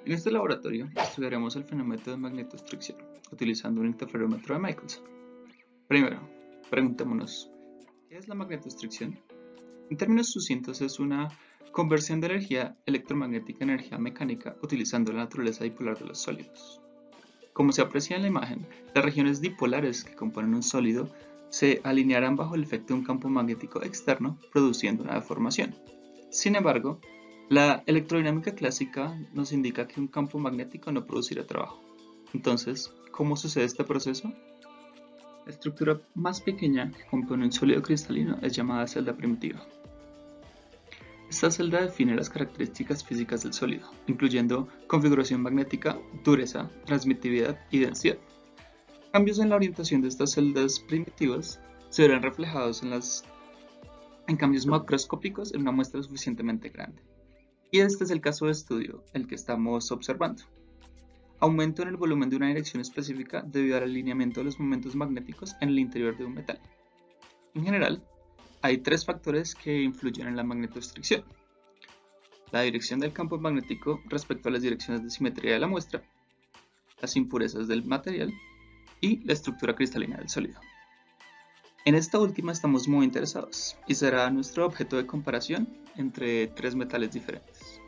En este laboratorio estudiaremos el fenómeno de magnetostricción utilizando un interferómetro de Michelson. Primero, preguntémonos, ¿qué es la magnetostricción? En términos sucintos es una conversión de energía electromagnética en energía mecánica utilizando la naturaleza dipolar de los sólidos. Como se aprecia en la imagen, las regiones dipolares que componen un sólido se alinearán bajo el efecto de un campo magnético externo, produciendo una deformación. Sin embargo, la electrodinámica clásica nos indica que un campo magnético no producirá trabajo. Entonces, ¿cómo sucede este proceso? La estructura más pequeña que compone un sólido cristalino es llamada celda primitiva. Esta celda define las características físicas del sólido, incluyendo configuración magnética, dureza, transmitividad y densidad. Cambios en la orientación de estas celdas primitivas se verán reflejados en cambios macroscópicos en una muestra suficientemente grande. Y este es el caso de estudio, el que estamos observando. Aumento en el volumen de una dirección específica debido al alineamiento de los momentos magnéticos en el interior de un metal. En general, hay tres factores que influyen en la magnetostricción: la dirección del campo magnético respecto a las direcciones de simetría de la muestra, las impurezas del material y la estructura cristalina del sólido. En esta última estamos muy interesados y será nuestro objeto de comparación entre tres metales diferentes.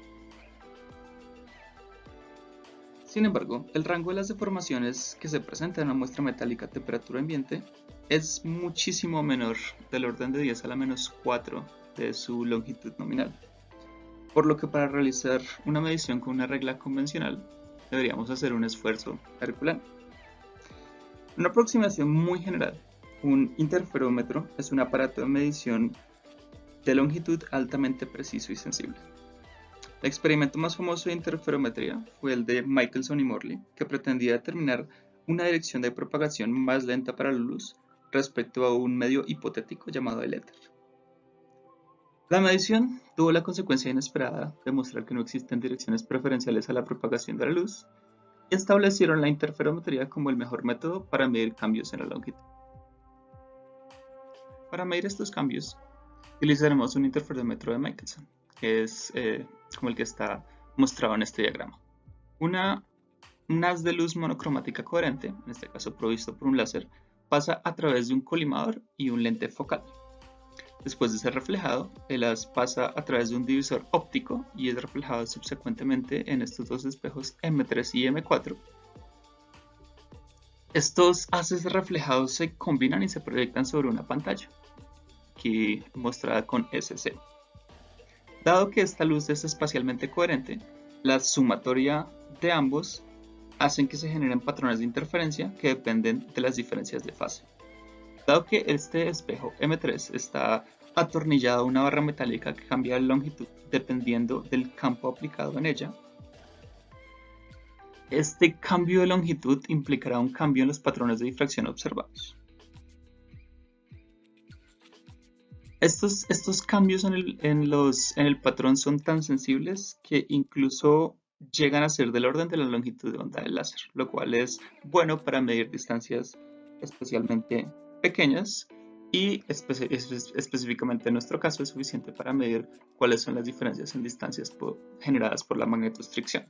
Sin embargo, el rango de las deformaciones que se presentan en una muestra metálica a temperatura ambiente es muchísimo menor, del orden de 10 a la menos 4 de su longitud nominal, por lo que para realizar una medición con una regla convencional deberíamos hacer un esfuerzo herculano. Una aproximación muy general, un interferómetro es un aparato de medición de longitud altamente preciso y sensible. El experimento más famoso de interferometría fue el de Michelson y Morley, que pretendía determinar una dirección de propagación más lenta para la luz respecto a un medio hipotético llamado el éter. La medición tuvo la consecuencia inesperada de mostrar que no existen direcciones preferenciales a la propagación de la luz y establecieron la interferometría como el mejor método para medir cambios en la longitud. Para medir estos cambios, utilizaremos un interferómetro de Michelson, que es como el que está mostrado en este diagrama. Un haz de luz monocromática coherente, en este caso provisto por un láser, pasa a través de un colimador y un lente focal. Después de ser reflejado, el haz pasa a través de un divisor óptico y es reflejado subsecuentemente en estos dos espejos M3 y M4. Estos haces reflejados se combinan y se proyectan sobre una pantalla, aquí mostrada con SC. Dado que esta luz es espacialmente coherente, la sumatoria de ambos hacen que se generen patrones de interferencia que dependen de las diferencias de fase. Dado que este espejo M3 está atornillado a una barra metálica que cambia de longitud dependiendo del campo aplicado en ella, este cambio de longitud implicará un cambio en los patrones de difracción observados. Estos cambios en el patrón son tan sensibles que incluso llegan a ser del orden de la longitud de onda del láser, lo cual es bueno para medir distancias especialmente pequeñas y específicamente en nuestro caso es suficiente para medir cuáles son las diferencias en distancias generadas por la magnetostricción.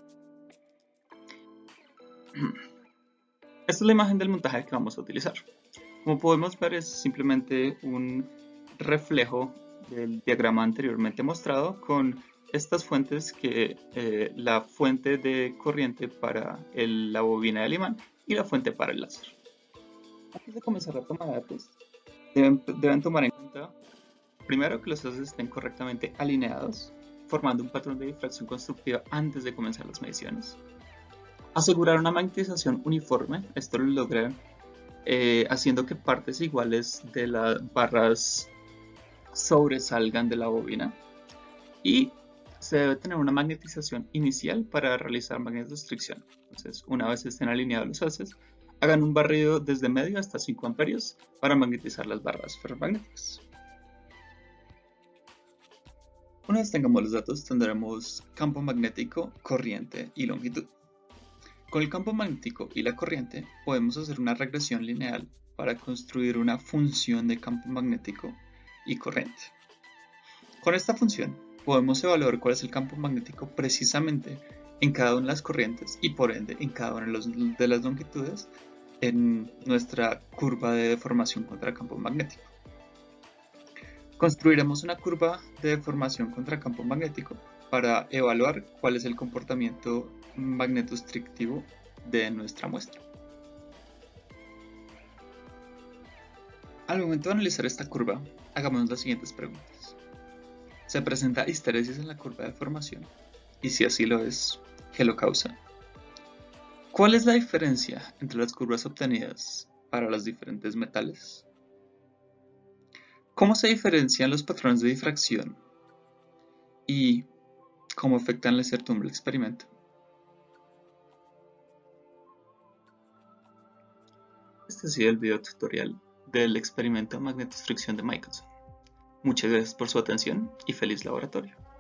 Esta es la imagen del montaje que vamos a utilizar. Como podemos ver, es simplemente un reflejo del diagrama anteriormente mostrado con estas fuentes que la fuente de corriente para la bobina del imán y la fuente para el láser. Antes de comenzar a tomar datos, deben tomar en cuenta primero que los haces estén correctamente alineados, formando un patrón de difracción constructiva antes de comenzar las mediciones. Asegurar una magnetización uniforme, esto lo logran haciendo que partes iguales de las barras sobresalgan de la bobina, y se debe tener una magnetización inicial para realizar magnetostricción. Entonces, una vez estén alineados los haces, hagan un barrido desde medio hasta 5 amperios para magnetizar las barras ferromagnéticas. Una vez tengamos los datos, tendremos campo magnético, corriente y longitud. Con el campo magnético y la corriente podemos hacer una regresión lineal para construir una función de campo magnético y corriente. Con esta función podemos evaluar cuál es el campo magnético precisamente en cada una de las corrientes y por ende en cada una de las longitudes en nuestra curva de deformación contra campo magnético. Construiremos una curva de deformación contra campo magnético para evaluar cuál es el comportamiento magnetostrictivo de nuestra muestra. Al momento de analizar esta curva, hagamos las siguientes preguntas. ¿Se presenta histeresis en la curva de deformación? Y si así lo es, ¿qué lo causa? ¿Cuál es la diferencia entre las curvas obtenidas para los diferentes metales? ¿Cómo se diferencian los patrones de difracción y cómo afectan la incertidumbre del experimento? Este ha sido el video tutorial del experimento de magnetostricción de Michelson. Muchas gracias por su atención y feliz laboratorio.